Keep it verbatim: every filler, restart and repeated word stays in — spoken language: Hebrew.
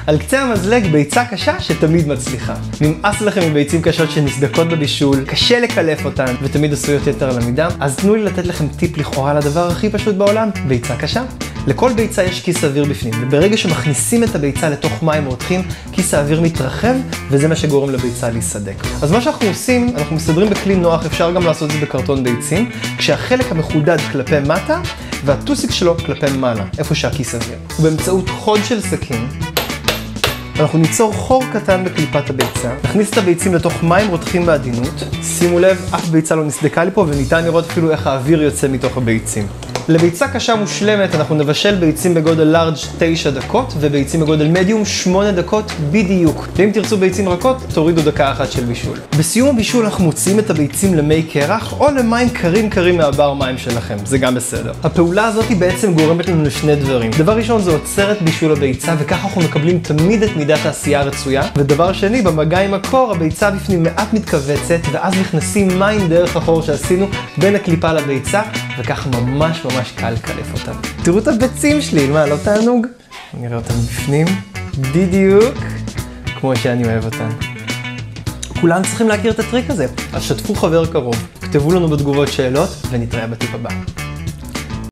על קצה המזלג ביצה קשה שתמיד מצליחה. נמאס לכם מביצים קשות שנסדקות בבישול, קשה לקלף אותן ותמיד עשויות יתר על המידה, אז תנו לי לתת לכם טיפ לכאורה לדבר הכי פשוט בעולם, ביצה קשה. לכל ביצה יש כיס אוויר בפנים, וברגע שמכניסים את הביצה לתוך מים רותחים, כיס האוויר מתרחב, וזה מה שגורם לביצה להיסדק. אז מה שאנחנו עושים, אנחנו מסתדרים בכלי נוח, אפשר גם לעשות את זה בקרטון ביצים, כשהחלק המחודד כלפי מטה, והטוסיק שלו כלפי מעלה, איפה שהכיס אוויר. ובאמצעות חוד של סכין, אנחנו ניצור חור קטן בקליפת הביצה, נכניס את הביצים לתוך מים רותחים בעדינות, שימו לב, אף ביצה לא נסדקה לי פה, וניתן לראות אפילו איך האוויר יוצא מתוך הביצים. לביצה קשה מושלמת אנחנו נבשל ביצים בגודל לארג' תשע דקות וביצים בגודל מדיום שמונה דקות בדיוק. ואם תרצו ביצים רכות, תורידו דקה אחת של בישול. בסיום הבישול אנחנו מוציאים את הביצים למי קרח או למים קרים קרים מהבר מים שלכם, זה גם בסדר. הפעולה הזאת היא בעצם גורמת לנו לשני דברים. דבר ראשון זה עוצרת בישול הביצה וככה אנחנו מקבלים תמיד את מידת העשייה הרצויה. ודבר שני, במגע עם הקור הביצה בפנים מעט מתכווצת ואז נכנסים מים דרך החור שעשינו בין הקליפה לביצה וככה ממש ממש קל לקלף אותם. תראו את הביצים שלי, מה, לא תענוג? נראה אותם בפנים, בדיוק כמו שאני אוהב אותם. כולם צריכים להכיר את הטריק הזה, אז שתפו חבר קרוב, כתבו לנו בתגובות שאלות ונתראה בטיפ הבא.